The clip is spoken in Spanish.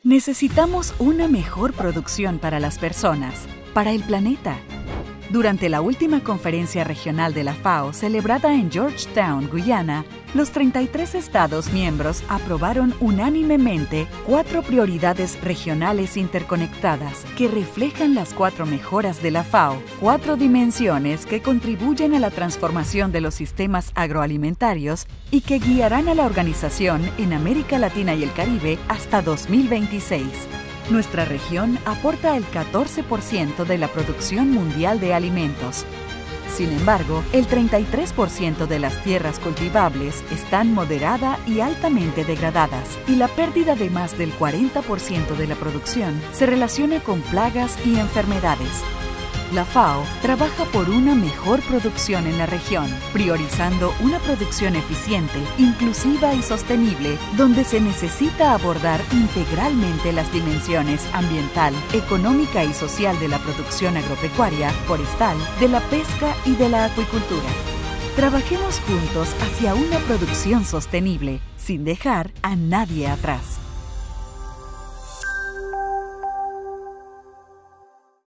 Necesitamos una mejor producción para las personas, para el planeta. Durante la última conferencia regional de la FAO, celebrada en Georgetown, Guyana, los 33 Estados miembros aprobaron unánimemente 4 prioridades regionales interconectadas que reflejan las 4 mejoras de la FAO, 4 dimensiones que contribuyen a la transformación de los sistemas agroalimentarios y que guiarán a la organización en América Latina y el Caribe hasta 2026. Nuestra región aporta el 14% de la producción mundial de alimentos. Sin embargo, el 33% de las tierras cultivables están moderada y altamente degradadas, y la pérdida de más del 40% de la producción se relaciona con plagas y enfermedades. La FAO trabaja por una mejor producción en la región, priorizando una producción eficiente, inclusiva y sostenible, donde se necesita abordar integralmente las dimensiones ambiental, económica y social de la producción agropecuaria, forestal, de la pesca y de la acuicultura. Trabajemos juntos hacia una producción sostenible, sin dejar a nadie atrás.